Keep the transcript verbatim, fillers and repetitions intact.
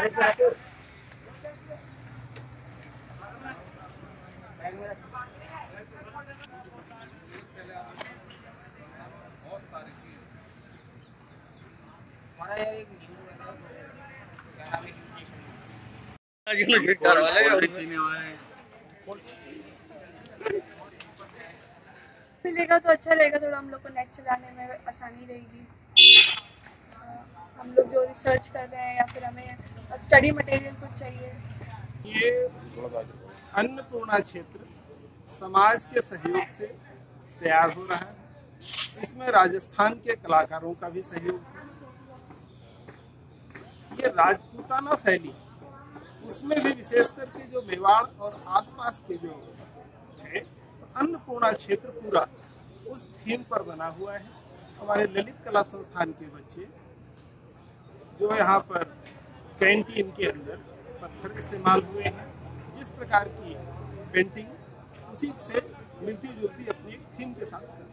मिलेगा तो अच्छा रहेगा, थोड़ा हम लोग को नेट चलाने में आसानी रहेगी। हम लोग जो रिसर्च कर रहे हैं या फिर हमें स्टडी मटेरियल कुछ चाहिए। ये अन्नपूर्णा क्षेत्र समाज के सहयोग से तैयार हो रहा है। इसमें राजस्थान के कलाकारों का भी सहयोग है। ये राजपूताना शैली, उसमें भी विशेष करके जो मेवाड़ और आसपास के जो है, तो अन्नपूर्णा क्षेत्र पूरा उस थीम पर बना हुआ है। हमारे ललित कला संस्थान के बच्चे जो यहाँ पर कैंटीन के अंदर पत्थर इस्तेमाल हुए हैं, जिस प्रकार की पेंटिंग उसी से मिलती जुलती अपनी थीम के साथ